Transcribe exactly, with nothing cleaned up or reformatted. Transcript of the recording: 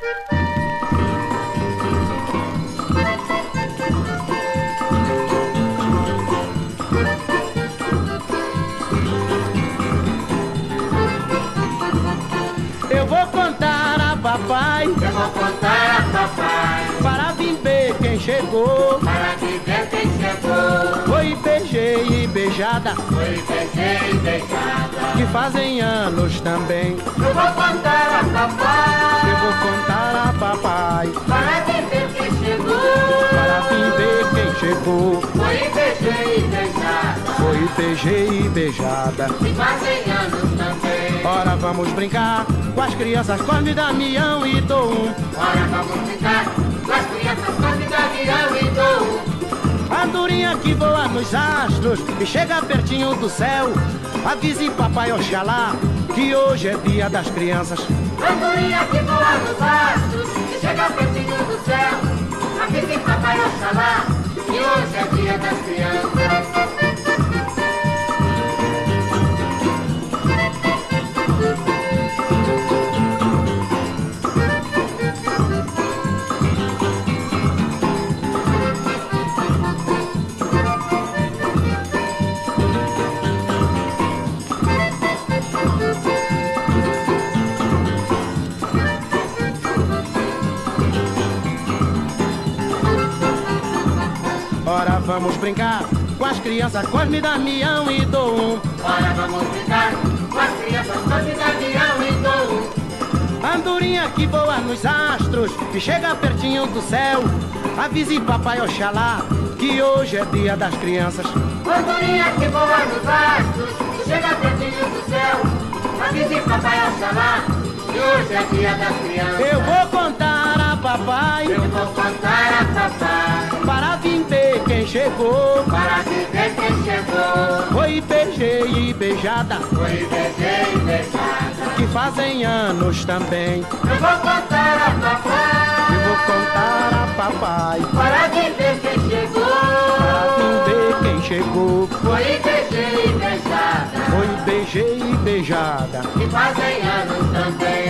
Eu vou contar a papai, eu vou contar a papai, para vir ver quem chegou, para vir ver quem chegou. Foi beijei e beijada, Foi beijei e beijada, que fazem anos também. eu vou contar a papai, Eu vou contar a papai, para vir ver quem chegou. para vir ver quem chegou. Foi beijei e beijada, Foi beijei e beijada. que fazem anos também. Ora vamos brincar com as crianças, Cosme, Damião e Dom. Ora vamos brincar com as crianças, Cosme, Damião e Dom. Andorinha que voa nos astros e chega pertinho do céu. Avise papai Oxalá que hoje é dia das crianças. Andorinha que voa nos astros e chega pertinho do céu. Avise papai Oxalá que hoje é dia das crianças. Ora vamos brincar com as crianças, Cosme, Damião e Dom. Ora vamos brincar com as crianças, Cosme, Damião e Dom. Andorinha que voa nos astros e chega pertinho do céu. Avise papai Oxalá que hoje é dia das crianças. Andorinha que voa nos astros e chega pertinho do céu. Avise papai Oxalá que hoje é dia das crianças. Eu vou contar a papai, Eu vou contar a papai, para vir ver quem chegou. para viver quem chegou. Foi beijei e beijada, Foi beijei e beijada, que fazem anos também. eu vou contar a Eu papai, vou contar a papai, para viver quem para chegou. vir ver quem chegou. Foi beijei e beijada, Foi beijei e beijada. que fazem anos também.